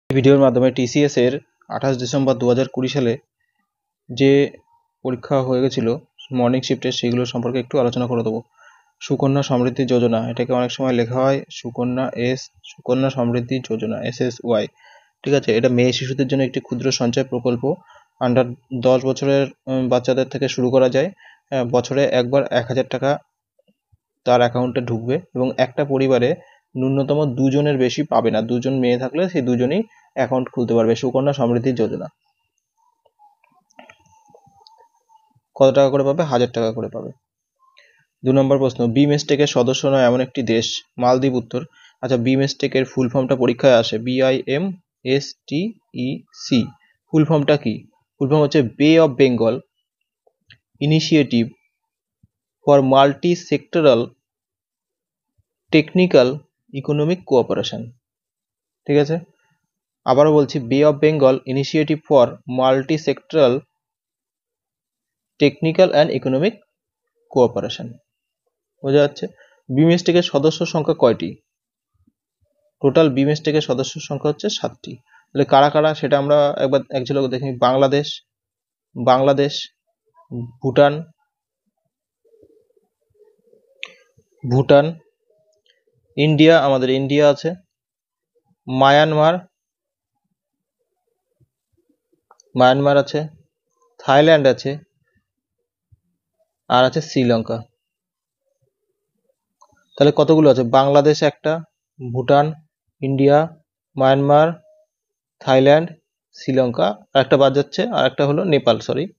এই ভিডিওর মাধ্যমে টিসিএস এর 28 ডিসেম্বর 2020 সালে যে পরীক্ষা হয়ে গেছিল মর্নিং শিফটের সেগুলো সম্পর্কে একটু আলোচনা করে দেবো। সুকন্যা সমৃদ্ধি যোজনা, এটাকে অনেক সময় লেখা হয় সুকন্যা সমৃদ্ধি যোজনা SSY, ঠিক আছে। এটা মেয়ে শিশুদের জন্য একটি ক্ষুদ্র সঞ্চয় প্রকল্প। আন্ডার 10 বছরের বাচ্চাদের থেকে শুরু করা যায়। বছরে একবার 1000 টাকা তার অ্যাকাউন্টে ঢুকবে এবং একটা পরিবারে ন্যূনতম দুজনের বেশি পাবে না। দুজন মেয়ে থাকলে সেই দুজনই অ্যাকাউন্ট খুলতে পারবে সুকন্যা সমৃদ্ধি যোজনা। কত টাকা করে পাবে? 1000 টাকা করে পাবে। 2 নম্বর প্রশ্ন, বিমস্টেকের সদস্য নয় এমন একটি দেশ? মালদ্বীপ উত্তর। আচ্ছা, বিমস্টেকের ফুল ফর্মটা পরীক্ষায় আসে, BIMSTEC। ফুল ফর্মটা কি? ফুল ফর্ম হচ্ছে bay of Bengal initiative for multi sectoral technical economic cooperation, ঠিক আছে। আবারও বলছি, bay of Bengal initiative for multi sectoral technical and economic cooperation. বোঝা যাচ্ছে? বিমস্টেকের সদস্য সংখ্যা কয়টি? টোটাল বিমস্টেকের সদস্য সংখ্যা হচ্ছে 7টি। তাহলে কারা কারা সেটা আমরা একবার এক ঝলক দেখি। বাংলাদেশ, ভুটান, ইন্ডিয়া, আমাদের ইন্ডিয়া আছে, মায়ানমার আছে, থাইল্যান্ড আছে, আর আছে শ্রীলঙ্কা। তাহলে কতগুলো আছে? বাংলাদেশ একটা, Bhutan, India, Myanmar, Thailand, Sri Lanka, আর একটা বাদ যাচ্ছে, আর একটা হলো নেপাল।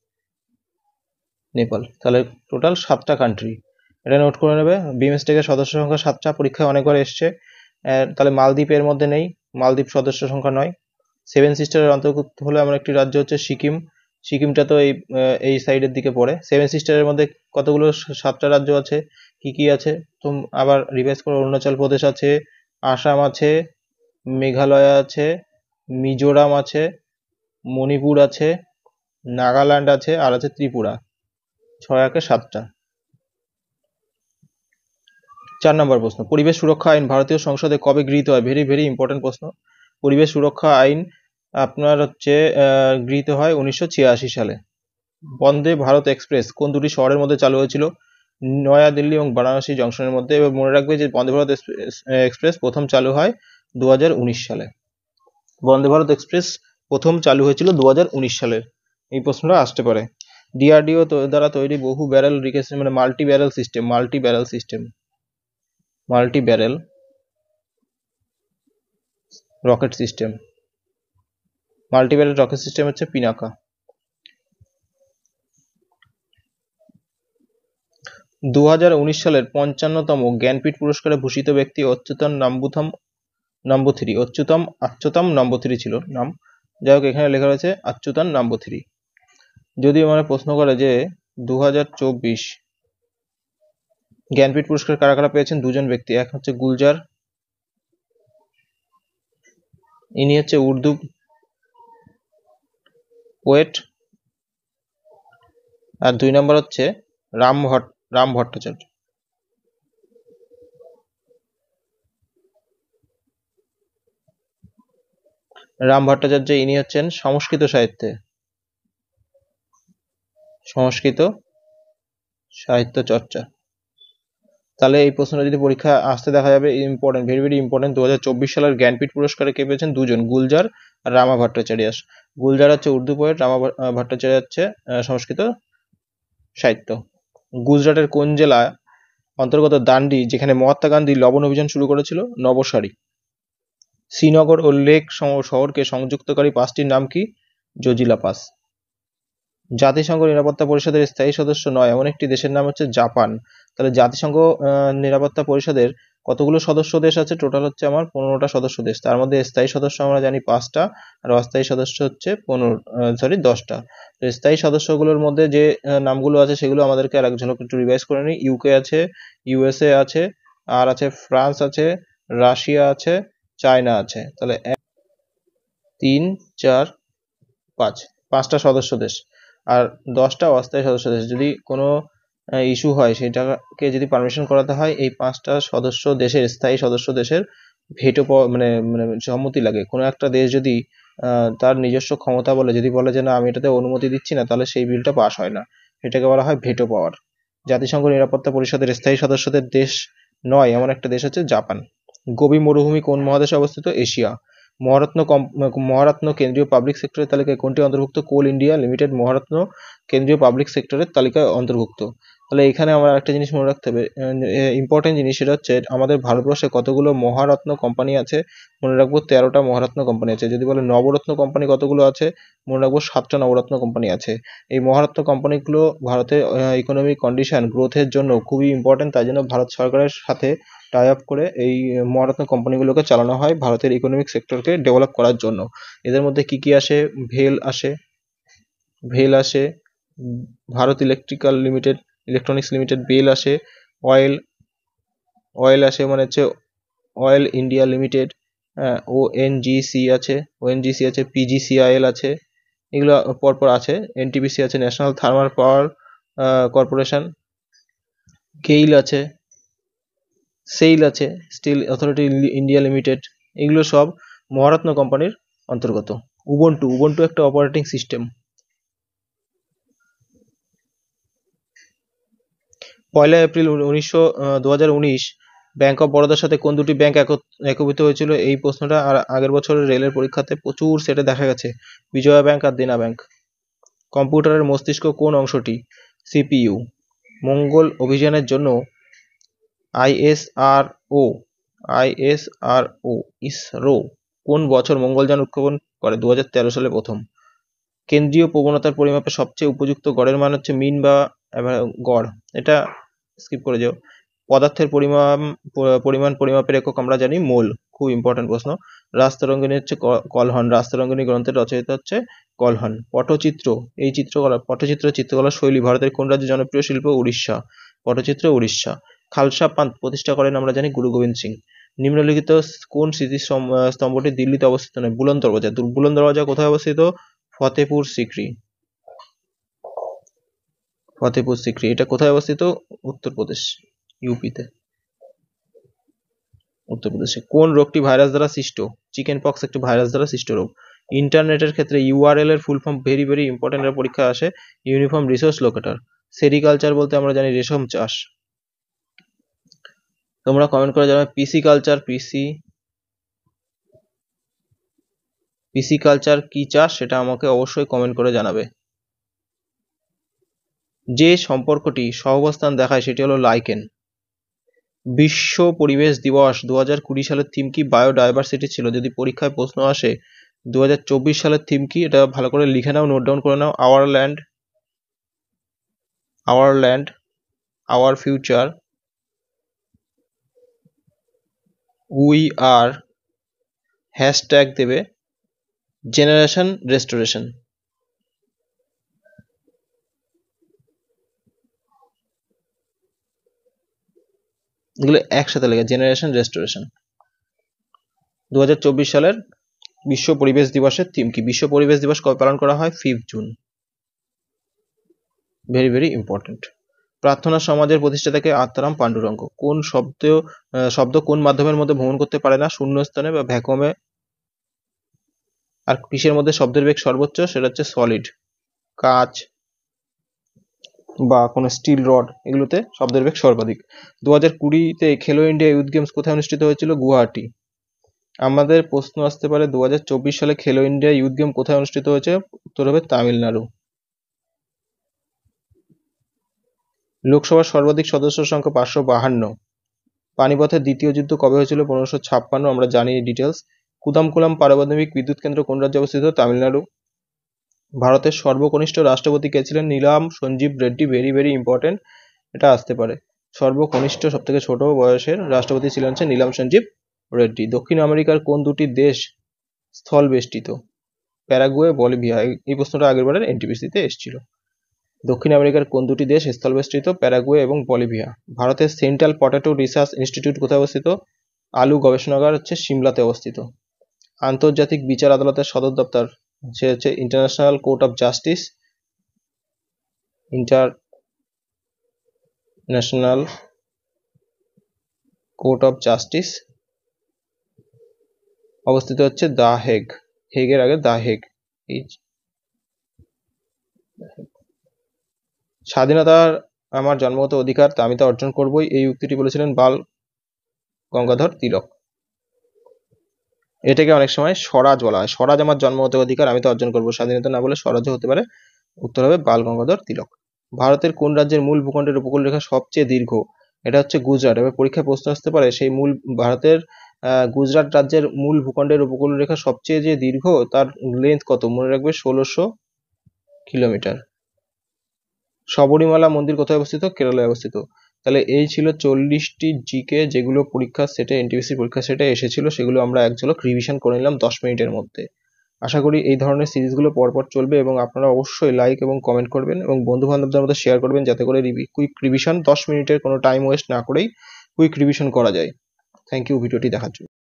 তাহলে টোটাল 7টা কান্ট্রি। এটা নোট করে নেবে। বিমস্টেকের সদস্য সংখ্যা 7টা, পরীক্ষায় অনেকবার এসছে। তাহলে মালদ্বীপ এর মধ্যে নেই, মালদ্বীপ সদস্য সংখ্যা 9। 7 সিস্টারের অন্তর্ভুক্ত হলো এমন একটি রাজ্য হচ্ছে সিকিম। সিকিমটা তো এই সাইডের দিকে পড়ে। 7 সিস্টারের মধ্যে কতগুলো? 7টা রাজ্য আছে। কি কি আছে? তো আবার রিভাইজ করো। অরুণাচল প্রদেশ আছে, আসাম আছে, মেঘালয় আছে, মিজোরাম আছে, মণিপুর আছে, নাগাল্যান্ড আছে, আর আছে ত্রিপুরা। 6 7টা। 4 নম্বর প্রশ্ন, পরিবেশ সুরক্ষা আইন ভারতীয় সংসদে কবে গৃহীত হয়? ভেরি ভেরি ইম্পর্টেন্ট প্রশ্ন। পরিবেশ সুরক্ষা আইন আপনার হচ্ছে গৃহীত হয় 1986 সালে। বন্দে ভারত এক্সপ্রেস কোন দুটি শহরের মধ্যে চালু হয়েছিল? নয়াদিল্লি এবং বারাণসী জংশনের মধ্যে। এবার মনে রাখবে যে বন্দে ভারত এক্সপ্রেস প্রথম চালু হয় 2019 সালে। বন্দে ভারত এক্সপ্রেস প্রথম চালু হয়েছিল 2019 সালে। এই প্রশ্নটা আসতে পারে। ডিআরডিও দ্বারা তৈরি বহু ব্যারেল মানে মাল্টি ব্যারেল রকেট সিস্টেম হচ্ছে পিনাকা। 2019 সালের 55তম জ্ঞানপীঠ পুরস্কারে ভূষিত ব্যক্তি অচ্যুতম নাম্বুথিরি ছিল নাম। যাই হোক, এখানে লেখা রয়েছে অচ্যুতম নাম্বুথিরি। যদি মানে প্রশ্ন করে যে 2024 জ্ঞানপীঠ পুরস্কার কারা কারা পেয়েছেন? 2জন ব্যক্তি। এক হচ্ছে গুলজার, ইনি হচ্ছে উর্দু পোয়েট। আর 2 নম্বর হচ্ছে রাম ভট্টাচার্য। রাম ভট্টাচার্য ইনি হচ্ছেন সংস্কৃত সাহিত্য চর্চা। তাহলে এই প্রশ্নটা যদি পরীক্ষা আসতে দেখা যাবে, ইম্পর্টেন্ট, ভেরি ভেরি ইম্পর্টেন্ট। 2024 সালের জ্ঞানপীঠ পুরস্কারে কে পেয়েছেন? 2জন, গুলজার আর রামা ভট্টাচার্য। গুলজার হচ্ছে উর্দু পোয়েট, রামা ভট্টাচার্য হচ্ছে সংস্কৃত সাহিত্য। গুজরাটের কোন জেলা অন্তর্গত দান্ডি, যেখানে মহাত্মা গান্ধী লবণ অভিযান শুরু করেছিল? নবসারী। শ্রীনগর ও লেক শহরকে সংযুক্তকারী পাসটির নাম কি? জজিলা পাস। জাতিসংঘ নিরাপত্তা পরিষদের স্থায়ী সদস্য নয় এমন একটি দেশের নাম হচ্ছে জাপান। তাহলে জাতিসংঘ নিরাপত্তা পরিষদের কতগুলো সদস্য দেশ আছে? টোটাল হচ্ছে আমার 15টা সদস্য দেশ। তার মধ্যে স্থায়ী সদস্য আমরা জানি 5টা, আর অস্থায়ী সদস্য হচ্ছে 10টা। তো স্থায়ী সদস্যগুলোর মধ্যে যে নামগুলো আছে সেগুলো আমাদেরকে আর এক ঝলক একটু রিভাইজ করে নিই। ইউকে আছে, ইউএসএ আছে, আর আছে ফ্রান্স আছে, রাশিয়া আছে, চায়না আছে। তাহলে 1 3 4 5, 5টা সদস্য দেশ আর 10টা অস্থায়ী সদস্য দেশ। যদি কোনো ইস্যু হয় সেটাকে যদি পারমিশন করাতে হয় এই 5টা স্থায়ী সদস্য দেশের ভেটো মানে মানে সম্মতি লাগে। কোনো একটা দেশ যদি তার নিজস্ব ক্ষমতা বলে যদি বলে যে না আমি এটাতে অনুমতি দিচ্ছি না, তাহলে সেই বিলটা পাস হয় না। এটাকে বলা হয় ভেটো পাওয়ার। জাতিসংঘ নিরাপত্তা পরিষদের স্থায়ী সদস্যদের দেশ নয় এমন একটা দেশ হচ্ছে জাপান। গোবি মরুভূমি কোন মহাদেশে অবস্থিত? এশিয়া। মহারত্ন কেন্দ্রীয় পাবলিক সেক্টরের তালিকায় কোনটি অন্তর্ভুক্ত? কোল ইন্ডিয়া লিমিটেড মহারত্ন কেন্দ্রীয় পাবলিক সেক্টরের তালিকায় অন্তর্ভুক্ত। তাহলে এখানে আমরা একটা জিনিস মনে রাখতে হবে, ইম্পর্টেন্ট জিনিস, সেটা হচ্ছে আমাদের ভারতবর্ষে কতগুলো মহারত্ন কোম্পানি আছে। মনে রাখবো 13টা মহারত্ন কোম্পানি আছে। যদি বলে নবরত্ন কোম্পানি কতগুলো আছে, মনে রাখবো 7টা নবরত্ন কোম্পানি আছে। এই মহারত্ন কোম্পানিগুলো ভারতের ইকোনমিক কন্ডিশন গ্রোথের জন্য খুবই ইম্পর্টেন্ট, তাই জন্য ভারত সরকারের সাথে টাই আপ করে এই মহারত্ন কোম্পানিগুলোকে চালানো হয় ভারতের ইকোনমিক সেক্টরকে ডেভেলপ করার জন্য। এদের মধ্যে কি কি আসে? ভেল আসে, ভারত ইলেকট্রনিক্স লিমিটেড, বেল আসে, অয়েল আসে মানে হচ্ছে অয়েল ইন্ডিয়া লিমিটেড, ওএনজিসি আছে, পিজিসিআইএল আছে, এগুলো পরপর আছে। এনটিপিসি আছে, national thermal power corporation, GAIL আছে, সেইল আছে, স্টিল অথরিটি ইন্ডিয়া লিমিটেড, এগুলো সব মহারত্ন কোম্পানির অন্তর্গত। উবুন্টু একটা operating system. 1 April 2019 bank of বরোদার সাথে কোন দুটি ব্যাংক একীভূত হয়েছিল? এই প্রশ্নটা আর আগের বছরের রেলের পরীক্ষাতে প্রচুর সেটে দেখা গেছে। বিজয়া ব্যাংক আর দেনা ব্যাংক। কম্পিউটারের মস্তিষ্ক কোন অংশটি? সিপিইউ। মঙ্গল অভিযানের জন্য ইসরো কোন বছর মঙ্গলযান উৎক্ষেপণ করে? 2013 সালে প্রথম। কেন্দ্রীয় প্রবণতার পরিমাপে সবচেয়ে উপযুক্ত গড়ের মান হচ্ছে মিন বা গড়। এটা স্কিপ করে যাও। পদার্থের পরিমাণ পরিমাপের একক আমরা জানি মোল। খুব ইম্পর্টেন্ট প্রশ্ন। রাজতরঙ্গিনী হচ্ছে কলহন। রাজতরঙ্গিনী গ্রন্থের রচয়িতা হচ্ছে কলহন। পটচিত্র চিত্রকলার শৈলী ভারতের কোন রাজ্যে জনপ্রিয় শিল্প? উড়িষ্যা। পটচিত্র উড়িষ্যা। খালসা পান্থ প্রতিষ্ঠা করেন আমরা জানি গুরু গোবিন্দ সিং। নিম্নলিখিত কোন স্মৃতিস্তম্ভটি দিল্লিতে অবস্থিত নয়? বুলন্দ দরওয়াজা। বুলন্দ দরওয়াজা কোথায় অবস্থিত? ফতেপুর সিক্রি। এটা কোথায় অবস্থিত? উত্তরপ্রদেশ, ইউপিতে। উত্তরপ্রদেশে। কোন রোগটি ভাইরাস দ্বারা সৃষ্ট? চিকেন পক্স একটি ভাইরাস দ্বারা সৃষ্ট রোগ। ইন্টারনেটের ক্ষেত্রে ইউআরএল এর full form very very important, এর পরীক্ষা আসে। Uniform resource locator. সেরিকালচার বলতে আমরা জানি রেশম চাষ। তোমরা কমেন্ট করে জানাবে পিসি কালচার কি চাষ, সেটা আমাকে অবশ্যই কমেন্ট করে জানাবে। যে সম্পর্কটি সহাবস্থান দেখায় সেটি হলো লাইকেন। বিশ্ব পরিবেশ দিবস 2020 সালের থিম কি? বায়োডাইভার্সিটি ছিল। যদি পরীক্ষায় প্রশ্ন আসে 2024 সালের থিম কি, এটা ভালো করে লিখে নাও, নোট ডাউন করে নাও। Our land, our future, we are, hashtag দেবে জেনারেশন রেস্টোরেশন। এগুলো একসাথে লেগে জেনারেশন রেস্টোরেশন। 2024 সালের বিশ্ব পরিবেশ দিবসের থিম কি? বিশ্ব পরিবেশ দিবস কবে পালন করা হয়? 5 জুন। Very very important. প্রার্থনা সমাজের প্রতিষ্ঠাতাকে আত্মারাম পাণ্ডুরঙ্গ। কোন শব্দ কোন মাধ্যমের মধ্যে ভ্রমণ করতে পারে না? শূন্যস্থানে বা ভ্যাকুয়ামে। আর কিসের মধ্যে শব্দের বেগ সর্বোচ্চ? সেটা হচ্ছে সলিড, কাঁচ বা কোনো স্টিল রড, এগুলোতে শব্দের বেগ সর্বাধিক। 2020-তে খেলো ইন্ডিয়া ইউথ গেমস কোথায় অনুষ্ঠিত হয়েছিল? গুয়াহাটি। আমাদের প্রশ্ন আসতে পারে 2024 সালে খেলো ইন্ডিয়া ইউথ গেম কোথায় অনুষ্ঠিত হয়েছে? উত্তর হবে তামিলনাড়ু। লোকসভার সর্বাধিক সদস্য সংখ্যা 552। পানিপথের দ্বিতীয় যুদ্ধ কবে হয়েছিল? 1556। আমরা জানি ডিটেলস। কুদামকুলাম পারমাণবিক বিদ্যুৎ কেন্দ্র কোন রাজ্যে অবস্থিত? তামিলনাড়ু। ভারতের সর্বকনিষ্ঠ রাষ্ট্রপতি কে ছিলেন? Neelam Sanjiva Reddy. Very very important, এটা আসতে পারে। সর্বকনিষ্ঠ সবথেকে ছোট বয়সের রাষ্ট্রপতি ছিলেন হচ্ছে নীলাম সঞ্জীব রেড্ডি। দক্ষিণ আমেরিকার কোন দুটি দেশ স্থল বেষ্টিত? Paraguay, Bolivia. এই প্রশ্নটা আগের বারের এনটিপিসিতে এসেছিল। দক্ষিণ আমেরিকার কোন দুটি দেশ স্থলবেষ্টিত? প্যারাগুয়ে এবং বলিভিয়া। ভারতের সেন্ট্রাল পটেটো রিসার্চ ইনস্টিটিউট কোথায় অবস্থিত? আলু গবেষণাগার হচ্ছে সিমলাতে অবস্থিত। আন্তর্জাতিক বিচার আদালতের সদর দপ্তর সে হচ্ছে international court of justice. International court of justice অবস্থিত হচ্ছে দ্য হেগ, হেগের আগে দ্য হেগ। স্বাধীনতার আমার জন্মগত অধিকার, তা আমি তা অর্জন করবই, এই উক্তিটি বলেছিলেন বাল গঙ্গাধর তিলক। এটাকে অনেক সময় স্বরাজ বলা হয়, স্বরাজ আমার জন্মগত অধিকার, আমি তা অর্জন করবো, স্বাধীনতা না বলে স্বরাজও হতে পারে। উত্তর হবে বাল গঙ্গাধর তিলক। ভারতের কোন রাজ্যের মূল ভূখণ্ডের উপকূল রেখা সবচেয়ে দীর্ঘ? এটা হচ্ছে গুজরাট। এবার পরীক্ষায় প্রশ্ন আসতে পারে সেই ভারতের গুজরাট রাজ্যের মূল ভূখণ্ডের উপকূল রেখা সবচেয়ে যে দীর্ঘ, তার লেন্থ কত? মনে রাখবে 1600 কিলোমিটার। শবরীমালা মন্দির কোথায় অবস্থিত? কেরালায় অবস্থিত। তাহলে এই ছিল 40টি জিকে, যেগুলো পরীক্ষার সেটে, এনটিপিসি পরীক্ষার সেটে এসেছিল, সেগুলো আমরা এক ঝলক রিভিশন করে নিলাম 10 মিনিটের মধ্যে। আশা করি এই ধরনের সিরিজগুলো পরপর চলবে এবং আপনারা অবশ্যই লাইক এবং কমেন্ট করবেন এবং বন্ধু বান্ধবদের মধ্যে শেয়ার করবেন, যাতে করে কুইক রিভিশন 10 মিনিটের কোনো টাইম ওয়েস্ট না করেই কুইক রিভিশন করা যায়। থ্যাংক ইউ ভিডিওটি দেখার জন্য।